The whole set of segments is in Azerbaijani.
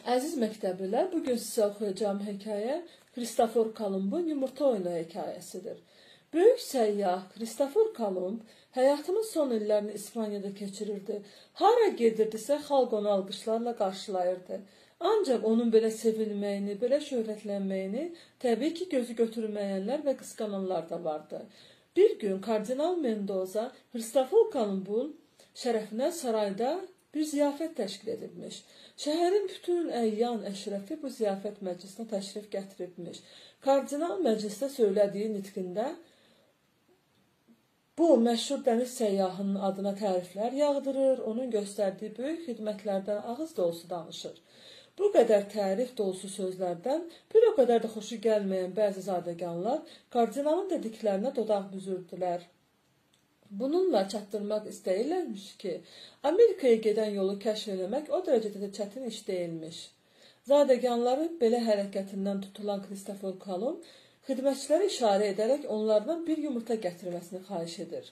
Əziz məktəblilər, bugün sizə oxuyacağım hekayə Kristofor Kolumbun yumurta oyunu hekayəsidir. Böyük səyyah Kristofor Kolumb həyatının son illərini İspaniyada keçirirdi. Hara gedirdisə, xalq onu alqışlarla qarşılayırdı. Ancaq onun belə sevilməyini, belə şöhrətlənməyini təbii ki, gözü götürməyənlər və qısqananlar da vardı. Bir gün Kardinal Mendoza Kristofor Kolumbun şərəfinə sarayda bir ziyafət təşkil edilmiş. Şəhərin bütün əyyan əşrəfi bu ziyafət məclisinə təşrif gətiribmiş. Kardinal məclisdə söylədiyi nitqində bu məşhur dəniz səyyahının adına təriflər yağdırır, onun göstərdiyi böyük xidmətlərdən ağız dolusu danışır. Bu qədər tərif dolusu sözlərdən bir o qədər də xoşu gəlməyən bəzi zadəganlar kardinalın dediklərinə dodaq büzürdülər. Bununla çatdırmaq istəyirlərmiş ki, Amerikaya gedən yolu kəşf eləmək o dərəcədə də çətin iş deyilmiş. Zadəganların belə hərəkətindən tutulan Kristofor Kolumb xidmətçilərə işarə edərək onlardan bir yumurta gətirməsini xahiş edir.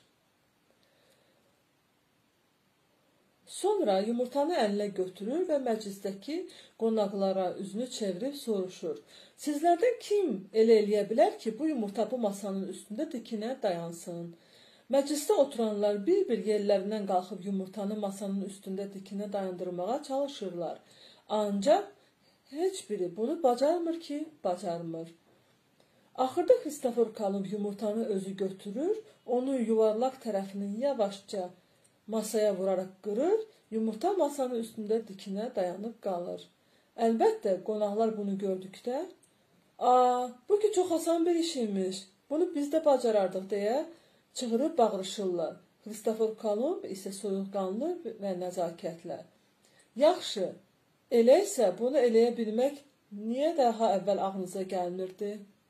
Sonra yumurtanı əlinə götürür və məclisdəki qonaqlara üzünü çevirib soruşur. Sizlərdən kim elə eləyə bilər ki, bu yumurta bu masanın üstündə dikinə dayansın? Məclisdə oturanlar bir-bir yerlərindən qalxıb yumurtanı masanın üstündə dikinə dayandırmağa çalışırlar. Ancaq heç biri bunu bacarmır ki, bacarmır. Axırda Kristofor Kolumb yumurtanı özü götürür, onu yuvarlaq tərəfinin yavaşca masaya vuraraq qırır, yumurta masanın üstündə dikinə dayanıb qalır. Əlbəttə, qonaqlar bunu gördükdə, bu ki, çox asan bir iş imiş, bunu biz də bacarardıq deyə çığırıb bağırışırlar. Kristofor Kolumb isə soyuqqanlı və nəzakətlə. Yaxşı, elə isə bunu eləyə bilmək niyə daha əvvəl ağlınıza gəlmirdi?